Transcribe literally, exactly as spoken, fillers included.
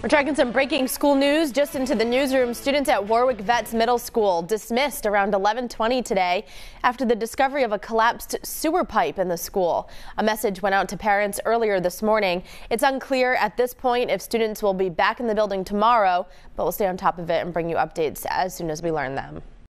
We're tracking some breaking school news just into the newsroom. Students at Warwick Vets Middle School dismissed around eleven twenty today after the discovery of a collapsed sewer pipe in the school. A message went out to parents earlier this morning. It's unclear at this point if students will be back in the building tomorrow, but we'll stay on top of it and bring you updates as soon as we learn them.